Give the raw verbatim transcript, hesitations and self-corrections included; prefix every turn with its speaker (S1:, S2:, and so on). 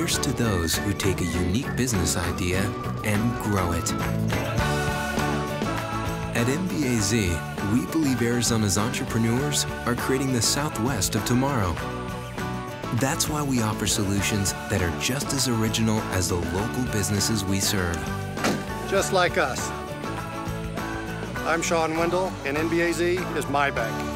S1: Here's to those who take a unique business idea and grow it. At N B A Z, we believe Arizona's entrepreneurs are creating the Southwest of tomorrow. That's why we offer solutions that are just as original as the local businesses we serve.
S2: Just like us. I'm Shawn Wendell, and N B A Z is my bank.